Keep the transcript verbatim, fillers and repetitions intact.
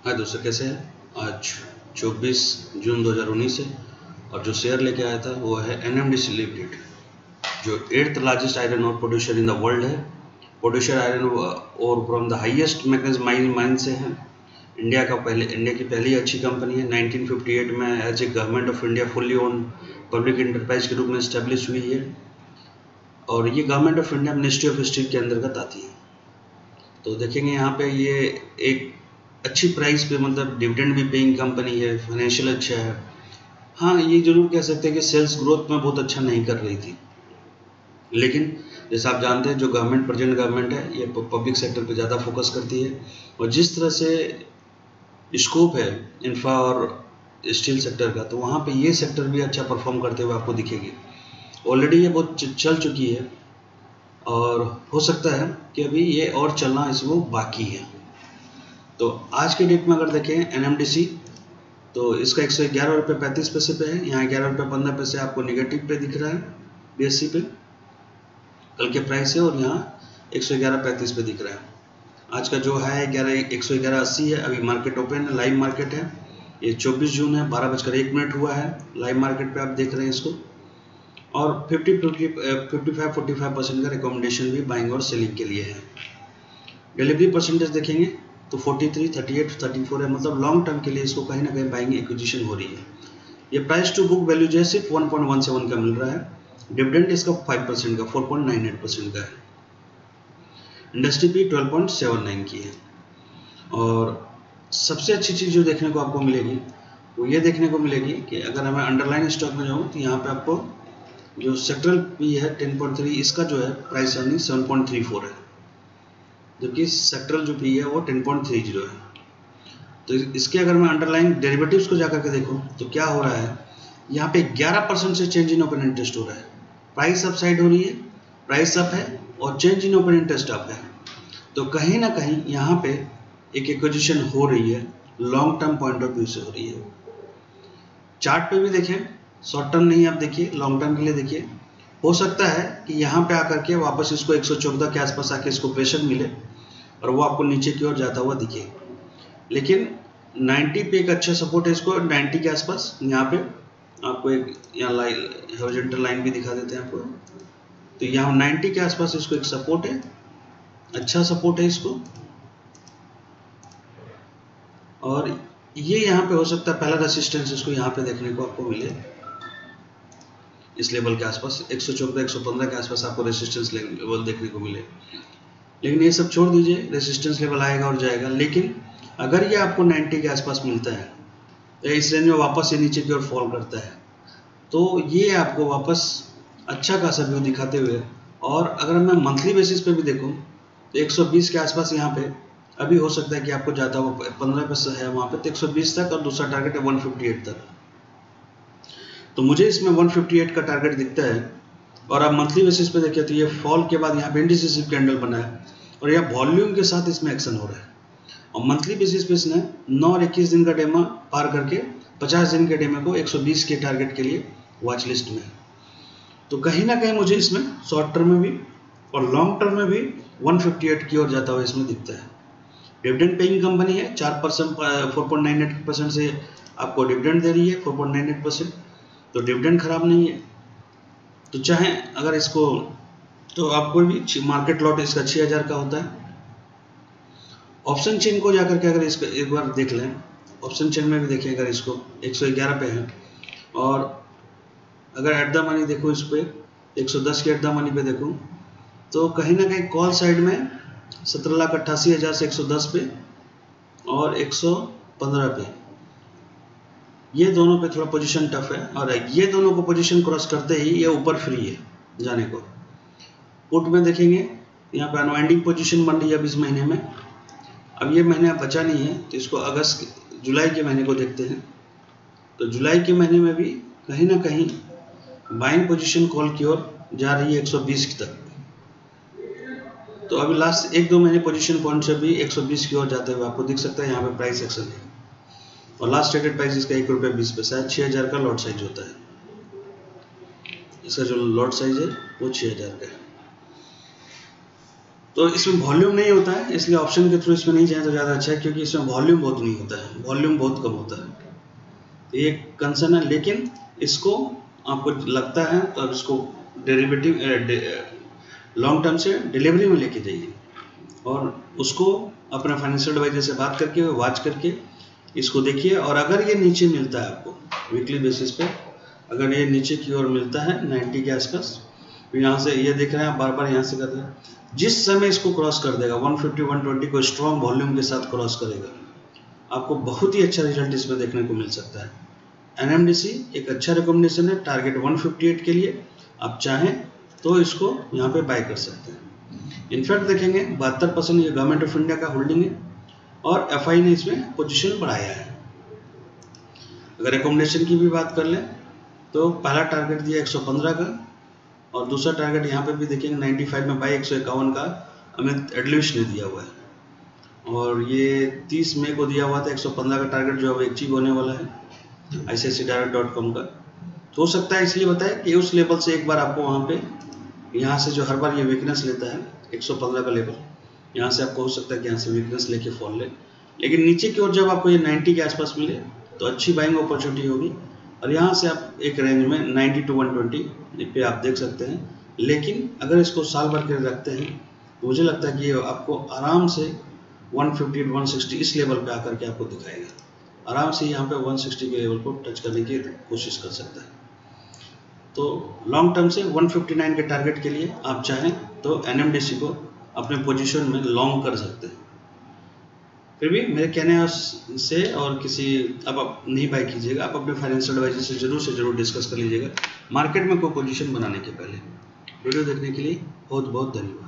हाँ दोस्तों, कैसे हैं? आज चौबीस जून दो हज़ार उन्नीस है और जो शेयर लेके आया था वो है N M D C limited, जो eighth largest iron ore producer in the world है। Producer iron ore from the highest manganese mine mine से है। इंडिया का पहले इंडिया की पहली अच्छी कंपनी है। नाइनटीन फिफ्टी एट में as a government of India fully owned public enterprise के रूप में इस्टेब्लिश हुई है और ये government of India ministry of steel के अंतर्गत आती है। तो देखेंगे यहाँ पे ये एक अच्छी प्राइस पे, मतलब डिविडेंड भी पेइंग कंपनी है, फाइनेंशियल अच्छा है। हाँ, ये जरूर कह सकते हैं कि सेल्स ग्रोथ में बहुत अच्छा नहीं कर रही थी, लेकिन जैसे आप जानते हैं जो गवर्नमेंट प्रेजेंट गवर्नमेंट है ये पब्लिक सेक्टर पे ज़्यादा फोकस करती है और जिस तरह से स्कोप है इंफ्रा और स्टील सेक्टर का, तो वहाँ पे ये सेक्टर भी अच्छा परफॉर्म करते हुए आपको दिखेगी। ऑलरेडी ये बहुत चल चुकी है और हो सकता है कि अभी ये और चलना इसमें बाकी है। तो आज के डेट में अगर देखें एन एम डी सी, तो इसका एक सौ ग्यारह रुपये पैंतीस पैसे पे है। यहाँ ग्यारह रुपये पंद्रह पैसे आपको निगेटिव पे दिख रहा है बी एस सी पे, कल के प्राइस है, और यहाँ एक सौ ग्यारह पैंतीस पे दिख रहा है। आज का जो है ग्यारह एक सौ ग्यारह अस्सी है। अभी मार्केट ओपन है, लाइव मार्केट है। ये चौबीस जून है, बारह बजकर एक मिनट हुआ है। लाइव मार्केट पे आप देख रहे हैं इसको, और fifty fifty fifty five forty five percent का रिकमेंडेशन भी बाइंग और सेलिंग के लिए है। डिलीवरी परसेंटेज देखेंगे तो तैंतालीस, अड़तीस, चौंतीस है, मतलब लॉन्ग टर्म के लिए इसको कहीं ना कहीं बाइंग एक्विजिशन हो रही है। ये प्राइस टू बुक वैल्यू जो है सिर्फ वन पॉइंट वन सेवन का मिल रहा है। डिविडेंड इसका फाइव परसेंट का, four point nine eight percent का है। Industry P twelve point seven nine की है। और सबसे अच्छी चीज़ जो देखने को आपको मिलेगी वो ये देखने को मिलेगी कि अगर हमें अंडरलाइन स्टॉक में जाऊँ तो यहाँ पे आपको जो सेक्टरल पी है टेन पॉइंट थ्री, इसका जो है price earning seven point three four है, जबकि सेक्टरल जो पी है वो टेन पॉइंट थ्री जीरो है। तो इसके अगर मैं अंडरलाइन डेरिवेटिव्स को जाकर के देखूं तो क्या हो रहा है, यहाँ पे ग्यारह परसेंट से चेंज इन ओपन इंटरेस्ट हो रहा है। प्राइस अप साइड हो रही है, प्राइस अप है और change in open interest up है। तो कहीं ना कहीं यहाँ पे एक एक्विजिशन हो रही है, long term point of view से हो रही है। चार्ट पे भी देखें, शॉर्ट टर्म नहीं आप देखिए, लॉन्ग टर्म के लिए देखिए। हो सकता है कि यहाँ पे आकर के वापस इसको एक सौ चौदह के आसपास आके इसको प्रेशर मिले और वो आपको नीचे की ओर जाता हुआ दिखे, लेकिन नब्बे पे एक अच्छा सपोर्ट है इसको, नब्बे के आसपास। यहाँ पे आपको एक यहाँ लाइन हॉरिजॉन्टल लाइन भी दिखा देते हैं आपको, तो यहाँ नब्बे के आसपास इसको एक सपोर्ट है, अच्छा सपोर्ट है इसको। और ये यहाँ पे हो सकता है पहला रेसिस्टेंस इसको यहाँ पे देखने को आपको मिले, इस लेवल के आसपास एक सौ चौदह एक सौ पंद्रह के आसपास आपको रेसिस्टेंस लेवल देखने को मिले। लेकिन ये सब छोड़ दीजिए, रेसिस्टेंस लेवल आएगा और जाएगा। लेकिन अगर ये आपको नब्बे के आसपास मिलता है तो इस रेंज में वापस ये नीचे की ओर फॉल करता है, तो ये आपको वापस अच्छा खासा व्यू दिखाते हुए, और अगर मैं मंथली बेसिस पे भी देखूं तो एक सौ बीस के आसपास यहाँ पे अभी हो सकता है कि आपको जाता हुआ पंद्रह पैसे है वहाँ पे, तो एक सौ बीस तक, और दूसरा टारगेट है वन फिफ्टी एट तक। तो मुझे इसमें वन फिफ्टी एट का टारगेट दिखता है। और आप मंथली बेसिस पे देखिए तो ये फॉल के बाद यहाँ पे इंडिसिसिव कैंडल बना है और यह वॉल्यूम के साथ इसमें एक्शन हो रहा है। और मंथली बेसिस पे इसने नौ और इक्कीस दिन का डेमा पार करके पचास दिन के डेमे को एक सौ बीस के टारगेट के लिए वॉच लिस्ट में। तो कहीं ना कहीं मुझे इसमें शॉर्ट टर्म में भी और लॉन्ग टर्म में भी वन फिफ्टी एट की ओर जाता हुआ इसमें दिखता है। डिविडेंड पेइंग कंपनी है, चार percent four point nine eight percent से आपको डिविडेंड दे रही है, four point nine eight percent, तो डिविडेंड खराब नहीं है। तो चाहे अगर इसको, तो आपको भी मार्केट लॉट इसका छः हज़ार का होता है। ऑप्शन चेन को जाकर के अगर इसको एक बार देख लें, ऑप्शन चेन में भी देखें, अगर इसको एक सौ ग्यारह पे है, और अगर एट द मनी देखो इस पर एक सौ दस के एट द मनी पे देखूँ तो कहीं ना कहीं कॉल साइड में सत्रह लाख अट्ठासी हज़ार से एक सौ दस पे और एक सौ पंद्रह पे, ये दोनों पे थोड़ा पोजीशन टफ है। और ये दोनों को पोजीशन क्रॉस करते ही ये ऊपर फ्री है जाने को। पुट में देखेंगे यहाँ पे अनवाइंडिंग पोजीशन बन रही है अब इस महीने में। अब ये महीना बचा नहीं है तो इसको अगस्त जुलाई के महीने को देखते हैं। तो जुलाई के महीने में भी कहीं ना कहीं बाइंग पोजीशन कॉल की ओर जा रही है एक सौ बीस तक। तो अभी लास्ट एक दो महीने पोजीशन पॉइंट से भी एक सौ बीस की ओर जाते हुए आपको दिख सकता है यहाँ पे प्राइस एक्शन है। और लास्ट ट्रेडेड प्राइस इसका एक रुपये बीस पैसा है, छः हज़ार का लॉट साइज होता है। इसका जो लॉट साइज है वो छः हज़ार का है। तो इसमें वॉल्यूम नहीं होता है, इसलिए ऑप्शन के थ्रू इसमें नहीं जाए तो ज़्यादा अच्छा है, क्योंकि इसमें वॉल्यूम बहुत नहीं होता है, वॉल्यूम बहुत कम होता है, तो ये कंसर्न है। लेकिन इसको आपको लगता है तो अब इसको डेरिवेटिव लॉन्ग टर्म से डिलीवरी में लेके जाइए और उसको अपने फाइनेंशियल एडवाइजर से बात करके वॉच करके इसको देखिए। और अगर ये नीचे मिलता है आपको वीकली बेसिस पे, अगर ये नीचे की ओर मिलता है नब्बे के आसपास, तो यहाँ से ये देख रहे हैं आप बार बार यहाँ से कर रहे हैं, जिस समय इसको क्रॉस कर देगा एक सौ पचास एक सौ बीस को स्ट्रॉन्ग वॉल्यूम के साथ क्रॉस करेगा, आपको बहुत ही अच्छा रिजल्ट इसमें देखने को मिल सकता है। एन एम डी सी एक अच्छा रिकमेंडेशन है टारगेट एक सौ अट्ठावन के लिए, आप चाहें तो इसको यहाँ पे बाय कर सकते हैं। इनफैक्ट देखेंगे बहत्तर परसेंट ये गवर्नमेंट ऑफ इंडिया का होल्डिंग है और एफ आई ने इसमें पोजीशन बढ़ाया है। अगर रिकमेंडेशन की भी बात कर लें तो पहला टारगेट दिया एक सौ पंद्रह का और दूसरा टारगेट यहाँ पे भी देखेंगे पचानवे में बाई एक सौ इक्यावन का अमित एडलिश ने दिया हुआ है, और ये तीस मई को दिया हुआ था एक सौ पंद्रह का टारगेट जो अब अचीव होने वाला है I C I C I direct dot com का। तो हो सकता है इसलिए बताए कि उस लेवल से एक बार आपको वहाँ पे यहाँ से जो हर बार ये वीकनेस लेता है एक सौ पंद्रह का लेवल, यहाँ से आपको हो सकता है कि यहाँ से वीकनेस लेके फॉल ले, लेकिन नीचे की ओर जब आपको ये नब्बे के आसपास मिले तो अच्छी बाइंग अपॉर्चुनिटी होगी। और यहाँ से आप एक रेंज में नब्बे टू एक सौ बीस पे आप देख सकते हैं। लेकिन अगर इसको साल भर के रखते हैं तो मुझे लगता है कि ये आपको आराम से एक सौ पचास एक सौ साठ इस लेवल पे आकर के आपको दिखाएगा, आराम से यहाँ पे एक सौ साठ के लेवल को टच करने की कोशिश कर सकता है। तो लॉन्ग टर्म से एक सौ उनसठ के टारगेट के लिए आप चाहें तो एन एम डी सी को अपने पोजीशन में लॉन्ग कर सकते हैं। फिर भी मेरे कहने से और किसी अब आप नहीं बाय कीजिएगा, आप अपने फाइनेंशियल एडवाइजर से जरूर से जरूर डिस्कस कर लीजिएगा मार्केट में कोई पोजीशन बनाने के पहले। वीडियो देखने के लिए बहुत बहुत धन्यवाद।